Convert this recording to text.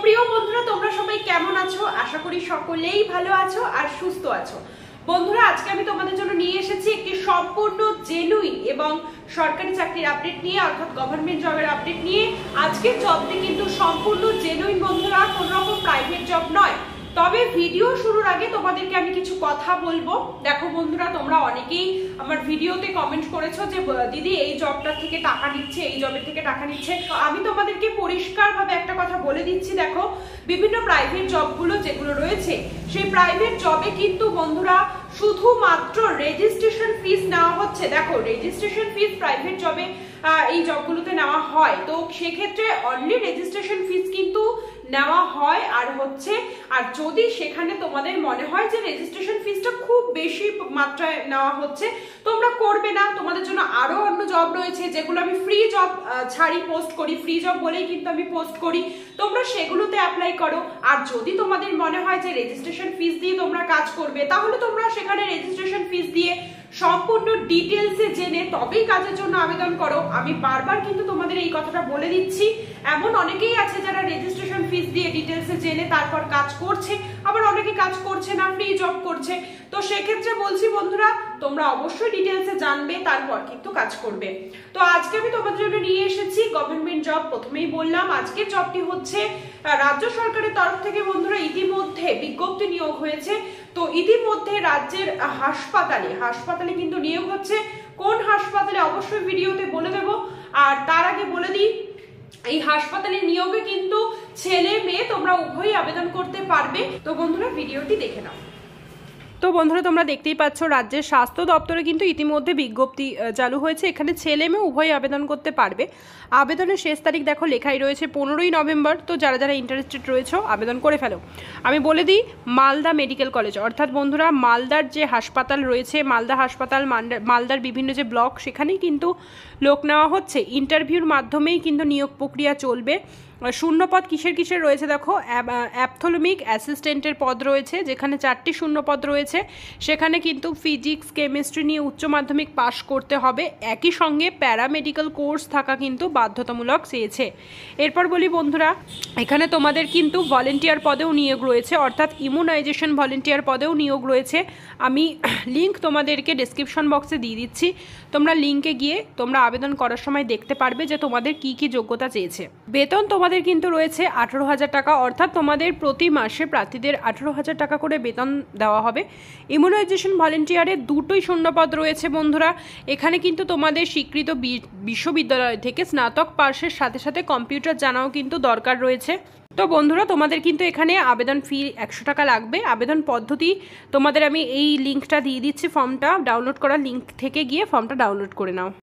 প্রিয় বন্ধুরা, তোমরা সবাই কেমন আছো? আশা করি সকলেই ভালো আছো আর সুস্থ আছো। বন্ধুরা, আজকে আমি তোমাদের জন্য নিয়ে এসেছি একটি সম্পূর্ণ জেনুইন এবং সরকারি চাকরির আপডেট নিয়ে, অর্থাৎ গভর্নমেন্ট জবের আপডেট নিয়ে। আজকের জবটি কিন্তু সম্পূর্ণ জেনুইন বন্ধুরা, কোনো রকম প্রাইভেট জব নয়। তবে ভিডিও শুরুর আগে তোমাদেরকে আমি কিছু কথা বলবো। দেখো বন্ধুরা, তোমরা অনেকেই আমার ভিডিওতে কমেন্ট করেছো যে দিদি এই জবটা থেকে টাকা নিচ্ছে, এই জবের থেকে টাকা নিচ্ছে। আমি তোমাদেরকে পরিষ্কারভাবে একটা কথা বলে দিচ্ছি। দেখো, বিভিন্ন প্রাইভেট জবগুলো যেগুলো রয়েছে, সেই প্রাইভেট জবে কিন্তু বন্ধুরা শুধুমাত্র রেজিস্ট্রেশন ফিস নেওয়া হচ্ছে। দেখো, রেজিস্ট্রেশন ফিস প্রাইভেট জবে এই জবগুলোতে নেওয়া হয়, তো সেক্ষেত্রে অনলি রেজিস্ট্রেশন ফিস কিন্তু নেওয়া হয়। আর যদি সেখানে তোমাদের মনে হয় যে রেজিস্ট্রেশন ফিসটা খুব বেশি মাত্রায় নেওয়া হচ্ছে, তোমরা করবে না। তোমাদের জন্য আরো অন্য জব রয়েছে যেগুলো আমি ফ্রি জব ছাড়ি পোস্ট করি, ফ্রি জব বলেই কিন্তু আমি পোস্ট করি, তোমরা সেগুলোতে অ্যাপ্লাই করো। আর যদি তোমাদের মনে হয় যে রেজিস্ট্রেশন ফিস দিয়ে তোমরা কাজ করবে, তাহলে তোমরা সেখানে রেজিস্ট্রেশন ফিস দিয়ে সম্পূর্ণ ডিটেলসে জেনে তবেই কাজের জন্য আবেদন করো। আমি বারবার কিন্তু তোমাদের এই কথাটা বলে দিচ্ছি। এমন অনেকেই আছে যারা রেজিস্ট্রেশন ফিস দিয়ে ডিটেলসে জেনে তারপর কাজ করছে, আবার অনেকে কাজ করছে না, ফ্রি জব করছে। তো সেক্ষেত্রে বলছি বন্ধুরা, তোমরা অবশ্যই ডিটেলসে জানবে, তারপর কিন্তু কাজ করবে। তো আজকে আমি তোমাদের জন্য নিয়ে এসেছি গভর্নমেন্ট জব। প্রথমেই বললাম, আজকের জবটি হচ্ছে রাজ্য সরকারের তরফ থেকে বন্ধুরা ইতিমধ্যে বিজ্ঞপ্তি নিয়োগ হয়েছে। তো ইতিমধ্যে রাজ্যের হাসপাতালে কিন্তু নিয়োগ হচ্ছে। কোন হাসপাতালে অবশ্যই ভিডিওতে বলে দেব। আর তার আগে বলে দিই, এই হাসপাতালে নিয়োগে কিন্তু ছেলে মেয়ে তোমরা উভয়ই আবেদন করতে পারবে। তো বন্ধুরা, ভিডিওটি দেখে নাও। তো বন্ধুরা, তোমরা দেখতেই পাচ্ছ রাজ্যের স্বাস্থ্য দপ্তরে কিন্তু ইতিমধ্যে বিজ্ঞপ্তি চালু হয়েছে। এখানে ছেলে মেয়ে উভয়ই আবেদন করতে পারবে। আবেদনের শেষ তারিখ দেখো লেখাই রয়েছে 15ই নভেম্বর। তো যারা যারা ইন্টারেস্টেড রয়েছে আবেদন করে ফেলো। আমি বলে দিই, মালদা মেডিকেল কলেজ, অর্থাৎ বন্ধুরা মালদার যে হাসপাতাল রয়েছে, মালদা হাসপাতাল, মালদার বিভিন্ন যে ব্লক, সেখানেই কিন্তু লোক নেওয়া হচ্ছে। ইন্টারভিউর মাধ্যমেই কিন্তু নিয়োগ প্রক্রিয়া চলবে। শূন্যপদ কিসের রয়েছে দেখো, অ্যাপথলমিক অ্যাসিস্ট্যান্টের পদ রয়েছে, যেখানে 4টি শূন্যপদ রয়েছে। সেখানে কিন্তু ফিজিক্স কেমিস্ট্রি নিয়ে উচ্চ মাধ্যমিক পাশ করতে হবে। একই সঙ্গে প্যারামেডিক্যাল কোর্স থাকা কিন্তু বাধ্যতামূলক চেয়েছে। এরপর বলি বন্ধুরা, এখানে তোমাদের কিন্তু ভলেন্টিয়ার পদেও নিয়োগ রয়েছে, অর্থাৎ ইমিউনাইজেশন ভলেন্টিয়ার পদেও নিয়োগ রয়েছে। আমি লিঙ্ক তোমাদেরকে ডেসক্রিপশন বক্সে দিয়ে দিচ্ছি। তোমরা লিঙ্কে গিয়ে তোমরা আবেদন করার সময় দেখতে পারবে যে তোমাদের কি কি যোগ্যতা চেয়েছে। বেতন তোমাদের কিন্তু রয়েছে 18,000 টাকা, অর্থাৎ তোমাদের প্রতি মাসে প্রার্থীদের 18,000 টাকা করে বেতন দেওয়া হবে। ইমিউনাইজেশন ভলেন্টিয়ারে 2টি শূন্যপদ রয়েছে বন্ধুরা। এখানে কিন্তু তোমাদের স্বীকৃত বিশ্ববিদ্যালয় থেকে স্নাতক পাশের সাথে সাথে কম্পিউটার জানাও কিন্তু দরকার রয়েছে। তো বন্ধুরা, তোমাদের কিন্তু এখানে আবেদন ফি 100 টাকা লাগবে। আবেদন পদ্ধতি তোমাদের আমি এই লিঙ্কটা দিয়ে দিচ্ছি, ফর্মটা ডাউনলোড করার লিঙ্ক থেকে গিয়ে ফর্মটা ডাউনলোড করে নাও।